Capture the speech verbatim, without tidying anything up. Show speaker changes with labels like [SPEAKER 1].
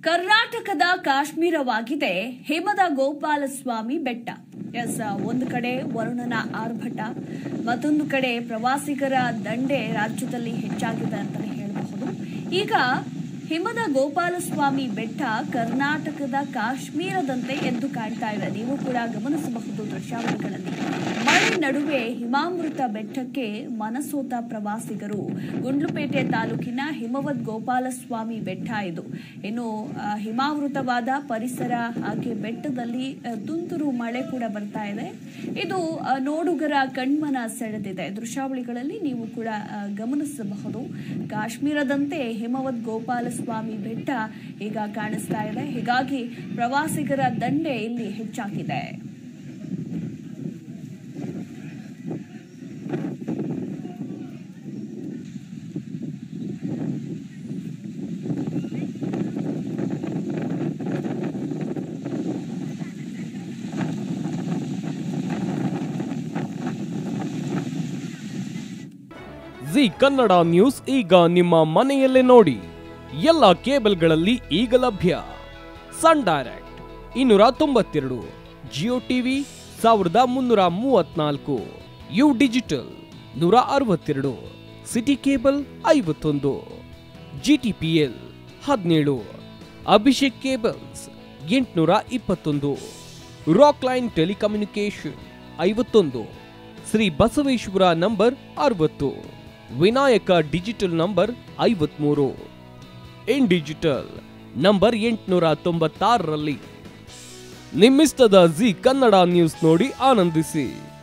[SPEAKER 1] ಕರ್ನಾಟಕದ ಕಾಶ್ಮೀರವಾಗಿದೆ ಹಿಮದ ಗೋಪಾಲಸ್ವಾಮಿ ಬೆಟ್ಟ. ಎಸ್, ಒಂದು ಕಡೆ ವರುಣನ ಆರ್ಭಟ, ಮತ್ತೊಂದು ಕಡೆ ಪ್ರವಾಸಿಗರ ದಂಡೆ ರಾಜ್ಯದಲ್ಲಿ ಹೆಚ್ಚಾಗಿದೆ ಅಂತಲೇ ಹೇಳಬಹುದು. ಈಗ ಹಿಮದ ಗೋಪಾಲಸ್ವಾಮಿ ಬೆಟ್ಟ ಕರ್ನಾಟಕದ ಕಾಶ್ಮೀರದಂತೆ ಎದ್ದು ಕಾಣ್ತಾ ಇದೆ. ನೀವು ಕೂಡ ಗಮನಿಸಬಹುದು ದೃಶ್ಯಾವಳಿಗಳಲ್ಲಿ. ಮಳೆ ನಡುವೆ ಹಿಮಾಮೃತ ಬೆಟ್ಟಕ್ಕೆ ಮನಸೋತ ಪ್ರವಾಸಿಗರು. ಗುಂಡ್ಲುಪೇಟೆ ತಾಲೂಕಿನ ಹಿಮವದ್ ಗೋಪಾಲಸ್ವಾಮಿ ಬೆಟ್ಟ ಇದು. ಇನ್ನು ಹಿಮಾವೃತವಾದ ಪರಿಸರ, ಹಾಗೆ ಬೆಟ್ಟದಲ್ಲಿ ತುಂತುರು ಮಳೆ ಕೂಡ ಬರ್ತಾ ಇದೆ. ಇದು ನೋಡುಗರ ಕಣ್ಮನ ಸೆಳೆದಿದೆ. ದೃಶ್ಯಾವಳಿಗಳಲ್ಲಿ ನೀವು ಕೂಡ ಗಮನಿಸಬಹುದು. ಕಾಶ್ಮೀರದಂತೆ ಹಿಮವದ್ ಗೋಪಾಲಸ್ವಾಮಿ ಬೆಟ್ಟ ಈಗ ಕಾಣಿಸ್ತಾ ಇದೆ. ಹೀಗಾಗಿ ಪ್ರವಾಸಿಗರ ದಂಡೆ ಇಲ್ಲಿ ಹೆಚ್ಚಾಗಿದೆ.
[SPEAKER 2] ಜಿ ಕನ್ನಡ ನ್ಯೂಸ್ ಈಗ ನಿಮ್ಮ ಮನೆಯಲ್ಲೇ ನೋಡಿ. ಎಲ್ಲ ಕೇಬಲ್ಗಳಲ್ಲಿ ಈಗ ಲಭ್ಯ. ಸನ್ ಡೈರೆಕ್ಟ್ ಇನ್ನೂರ ತೊಂಬತ್ತೆರಡು, ಜಿಯೋ ಟಿವಿ ಸಾವಿರದ ಮುನ್ನೂರ ಮೂವತ್ನಾಲ್ಕು, ಯು ಡಿಜಿಟಲ್ ನೂರ ಅರವತ್ತೆರಡು, ಸಿಟಿ ಕೇಬಲ್ ಐವತ್ತೊಂದು, ಜಿಟಿಪಿಎಲ್ ಹದಿನೇಳು, ಅಭಿಷೇಕ್ ಕೇಬಲ್ಸ್ ಎಂಟುನೂರ ಇಪ್ಪತ್ತೊಂದು, ರಾಕ್ ಲೈನ್ ಟೆಲಿಕಮ್ಯುನಿಕೇಶನ್ ಐವತ್ತೊಂದು, ಶ್ರೀ ಬಸವೇಶ್ವರ ನಂಬರ್ ಅರವತ್ತು, ವಿನಾಯಕ ಡಿಜಿಟಲ್ ನಂಬರ್ ಐವತ್ಮೂರು, ಇನ್ ಡಿಜಿಟಲ್ ನಂಬರ್ ಎಂಟುನೂರ ತೊಂಬತ್ತಾರರಲ್ಲಿ. ನಿಮ್ಮಿಸ್ತದ ಜಿ ಕನ್ನಡ ನ್ಯೂಸ್ ನೋಡಿ ಆನಂದಿಸಿ.